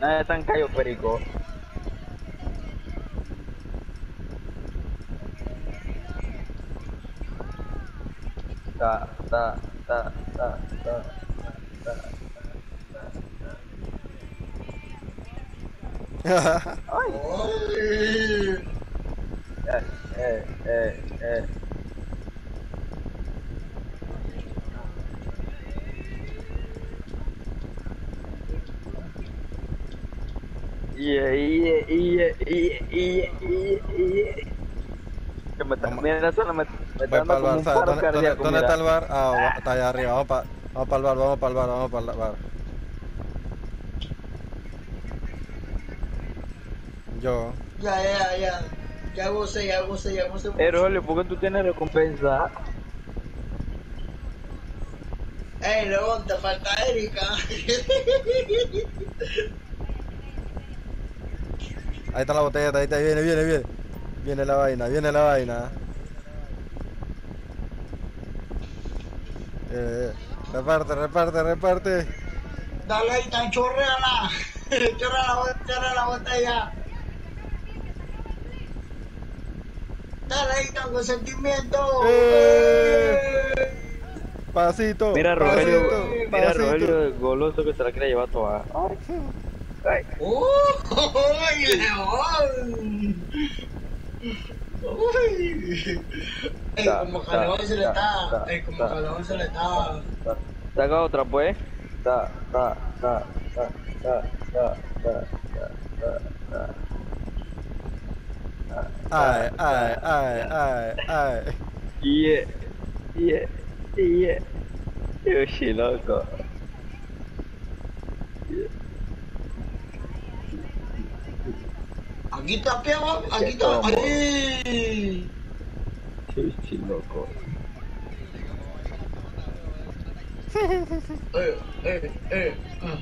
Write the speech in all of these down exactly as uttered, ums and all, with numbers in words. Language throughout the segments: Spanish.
Nada de tan callo perico. Ta, ta, ta, ta, ta, ta. Ay. Ay. Eh, eh, eh, eh. Yeah, yeah, yeah, yeah, yeah, yeah, yeah. Que me está, Vamos, mira, eso no me, me está voy dando para el como bar, un ¿sabes? paro ¿Dónde, dónde, cardíaco, dónde está mira. el bar? Ah, va- está allá arriba. Vamos para vamos para el bar, vamos para el bar, vamos para el bar. Yo. Ya, ya, ya. Ya gocé, ya gocé, ya gocé Eh, mucho. Rolly, ¿por qué tú tienes recompensa? Ey, León, te falta Erika. Ahí está la botella, ahí está, viene, viene, viene. Viene la vaina, viene la vaina. Eh, reparte, reparte, reparte. Dale ahí, tan chorreala. Chorrea la, bot- chorrea la botella. Dale ahí, tan con sentimiento. Eh, ¡Eh! pasito, Mira, Rogelio, pasito, ¡Eh! mira, pasito. Rogelio goloso que se la quiere llevar toda. Ay, ay. ¡Uh! ¡Uy, León! ¡Uy! Ey, Ta, como ta, Calebón se le ta, está. ta, Ey, como ta, Calebón se le ta, está. ta. Saca otra, pues. Ta, ta, ta, ta, ta, ta, ta, ta, ta, ta, Ay, ta, ay, ta, ay, ta. ay, ay. Yeah, yeah, yeah. Yo sí, loco. Aquí está Piego, aquí ¿Qué está. como? ¡Ahí! Yo sí, loco. ¡Eh, eh, eh! ah.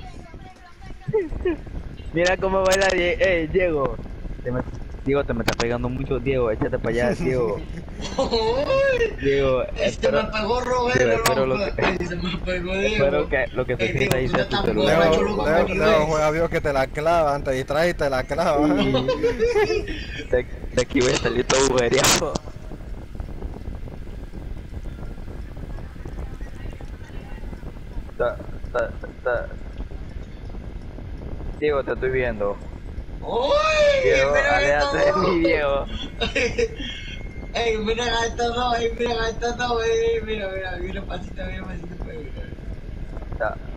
Mira cómo baila Die- eh, Diego. Te me- Diego, te me está pegando mucho, Diego. Échate para allá, Diego. ¡Uy! Diego, Este me espero, pegó Diego, Rogelio, espero lo loco. que, Ey, se me pegó espero Diego. que lo que se Ey, sienta Diego, ahí tú sea no tu estás celular. borracho, Leo, loco, Leo, que ni Leo ves. juega Dios que te la clavan, te distraes y te la clavan. Y de, de aquí voy a salir todo agujereado. Ta, ta, ta. Diego, te estoy viendo. ¡Uy! Diego, ¡Mira aléjate de esto! mí, Diego. ¡Ey, mira a estos dos! ¡Ey, mira a estos dos! ¡Ey, mira, mira! Mira, pasito, mira, pasito, mira. Ta,